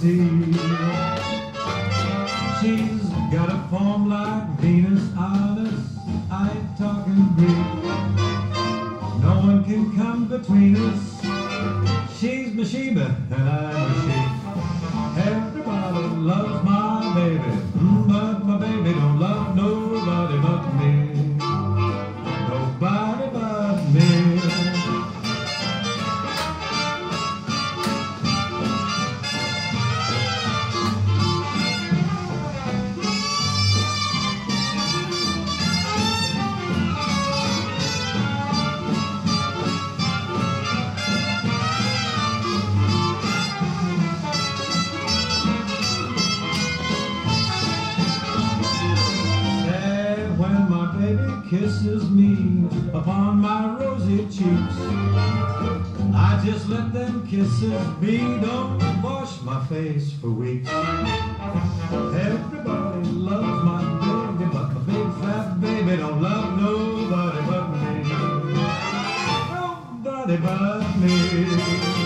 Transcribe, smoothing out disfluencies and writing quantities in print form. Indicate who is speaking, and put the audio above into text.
Speaker 1: tea. She's got a form like Venus, honest, I ain't talking Greek. No one can come between us. She's my Sheba and I'm a sheep. Everybody loves my baby, but my baby don't love nobody but me. Nobody but me. Kisses me upon my rosy cheeks. I just let them kisses be, don't wash my face for weeks. Everybody loves my baby, but my big fat baby don't love nobody but me. Nobody but me.